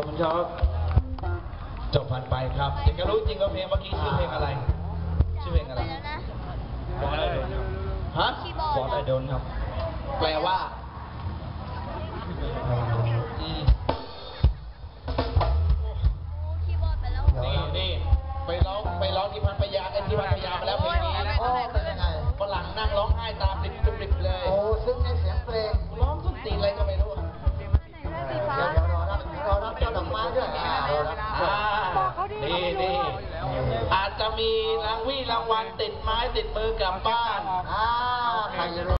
อบคุณครับจบผ่านไปครับอยากจะรู้จริงว่าเพลงเมื่อกี้ชื่อเพลงอะไรชื่อเพลงอะไรบอสไอดอลฮะบอสไอดอลครับแปลว่านี่ไปร้องที่พัทยาที่พัทยามาแล้วเพลงนี้นะฝรั่งนั่งร้องไห้ตามริบเลยโอ้ซึ่งในเสียงเพลงร้องสุดตีอะไรก็ไม่รู้รอรับเจ้าดอกไม้ด้วยนี่อาจจะมีรางวัลติดไม้ติดมือกลับบ้าน